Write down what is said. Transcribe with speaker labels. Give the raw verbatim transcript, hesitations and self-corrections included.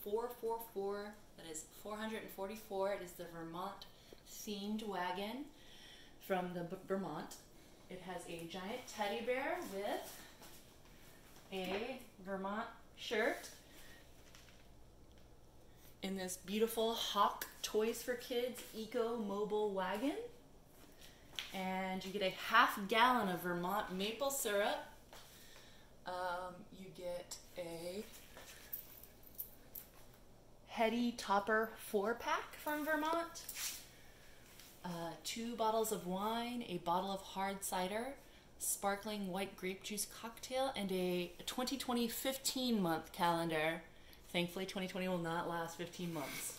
Speaker 1: four four four. That is four hundred forty-four. It is the Vermont themed wagon from the Vermont. It has a giant teddy bear with a Vermont shirt in this beautiful Hauck Toys for Kids Eco Mobile Wagon. And you get a half gallon of Vermont maple syrup. Um, you get a Heady Topper four pack from Vermont. Uh, two bottles of wine, a bottle of hard cider, sparkling white grape juice cocktail, and a twenty twenty fifteen month calendar. Thankfully, twenty twenty will not last fifteen months.